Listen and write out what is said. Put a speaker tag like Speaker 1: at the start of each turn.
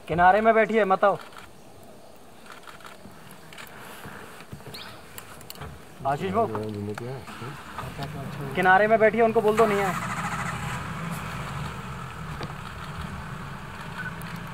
Speaker 1: किनारे में बैठी है, मत आओ। आशीष भाऊ किनारे में बैठी है, उनको बोल दो नहीं है।